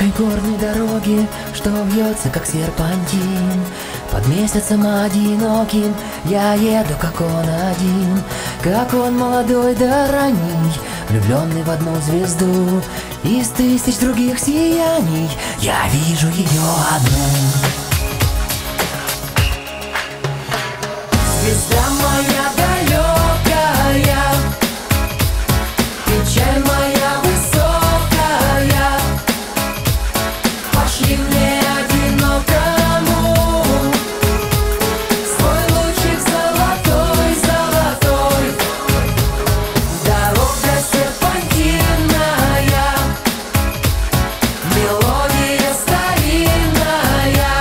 узкой горной дороги, что вьется, как серпантин. Под месяцем одиноким я еду, как он один, как он молодой да ранний, влюбленный в одну звезду. Из тысяч других сияний я вижу ее одну. Звезда моя далекая, печаль моя высокая, пошли мне одинокому свой лучик золотой, золотой. Дорога серпантинная, мелодия старинная,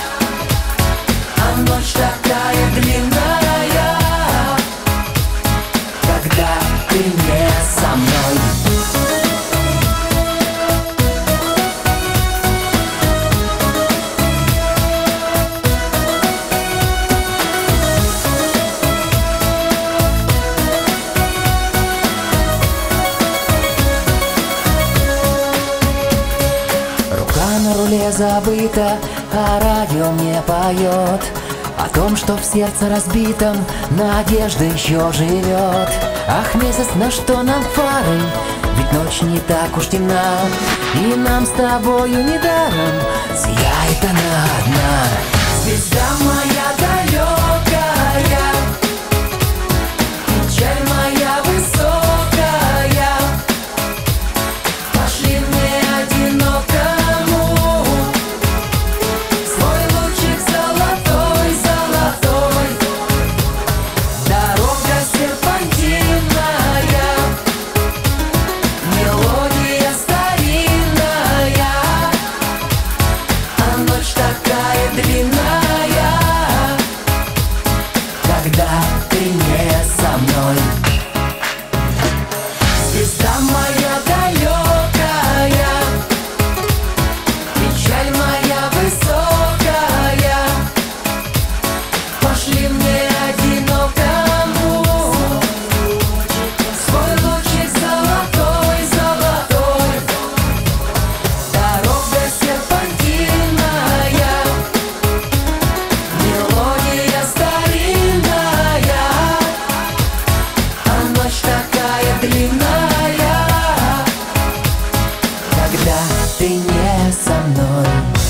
а ночь такая длинная, когда ты не со мной. Рука на руле забыта, а радио мне поет о том, что в сердце разбитом надежда еще живет. Ах, месяц, на что нам фары? Ведь ночь не так уж темна, и нам с тобою недаром сияет она одна. Звезда моя далекая, печаль моя высокая, пошли мне одинокому свой лучик золотой, золотой. Дорога серпантинная, мелодия старинная, а ночь такая длинная, когда ты не со мной. Звезда моя далекая, печаль моя высокая, пошли мне одинокому свой лучик золотой, золотой. Дорога серпантинная, мелодия старинная, а ночь такая длинная, когда ты не со мной.